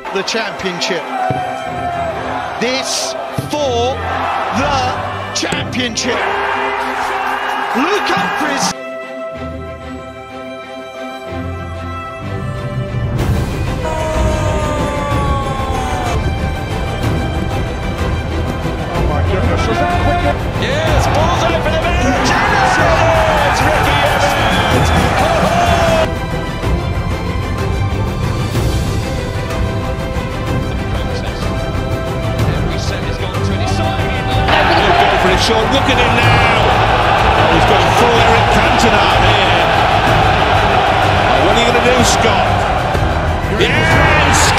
the championship. This for the championship. Look up for his... Oh my goodness, was that quick? Yes, bullseye for the man. It's Ricky Evans. Every set has gone to a deciding line. He'll go for a shot. Look at him now. Oh, he's got full Eric Cantona here. Oh, what are you going to do, Scott? Yes!